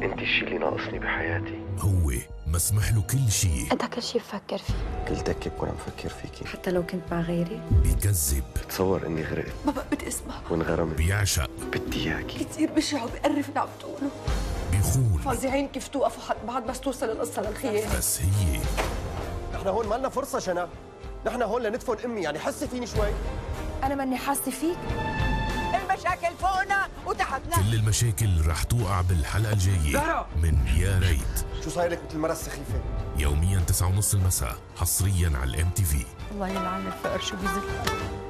انت الشيء اللي ناقصني بحياتي. هو مسمح له كل شيء. انت كل شيء بفكر فيه. كل دكة بكون عم فكر فيكي. حتى لو كنت مع غيري. بيكذب. بتصور اني غرقت. ما بقى بدي اسمع. وانغرمت. بيعشق. بدي اياكي. كثير بشع وبقرف اللي عم تقوله. بيخون. فظيعين كيف توقفوا بعد بس توصل القصه للخيانه. بس هي نحن هون ما لنا فرصة شنا، نحن هون لندفن أمي، يعني حسي فيني شوي. انا ماني حاسه فيك. المشاكل فوقنا وتحتنا. كل المشاكل رح توقع بالحلقة الجاية من يا ريت. شو صاير لك مثل المرة السخيفة؟ يوميا 9:30 المساء حصريا على الMTV. الله يلعن الفقر شو بيزل.